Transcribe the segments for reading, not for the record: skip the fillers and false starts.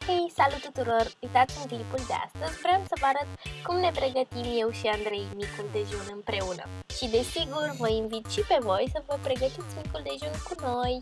Hei, salut tuturor! Uitați în clipul de astăzi, vreau să vă arăt cum ne pregătim eu și Andrei micul dejun împreună. Și desigur, vă invit și pe voi să vă pregătiți micul dejun cu noi!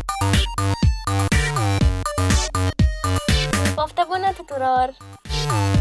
Poftă bună tuturor!